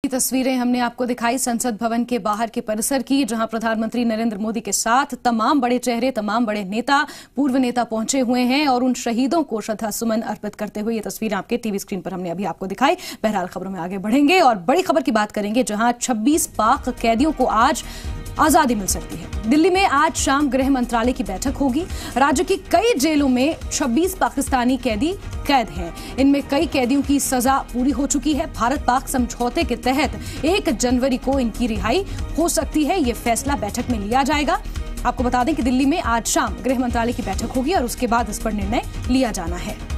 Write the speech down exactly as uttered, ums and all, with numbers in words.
तस्वीरें हमने आपको दिखाई संसद भवन के बाहर के परिसर की, जहां प्रधानमंत्री नरेंद्र मोदी के साथ तमाम बड़े चेहरे, तमाम बड़े नेता, पूर्व नेता पहुंचे हुए हैं और उन शहीदों को श्रद्धा सुमन अर्पित करते हुए ये तस्वीरें आपके टीवी स्क्रीन पर हमने अभी आपको दिखाई। बहरहाल खबरों में आगे बढ़ेंगे और बड़ी खबर की बात करेंगे, जहां छब्बीस पाक कैदियों को आज आजादी मिल सकती है। दिल्ली में आज शाम गृह मंत्रालय की बैठक होगी। राज्य की कई जेलों में छब्बीस पाकिस्तानी कैदी कैद हैं। इनमें कई कैदियों की सजा पूरी हो चुकी है। भारत पाक समझौते के तहत एक जनवरी को इनकी रिहाई हो सकती है। यह फैसला बैठक में लिया जाएगा। आपको बता दें कि दिल्ली में आज शाम गृह मंत्रालय की बैठक होगी और उसके बाद इस पर निर्णय लिया जाना है।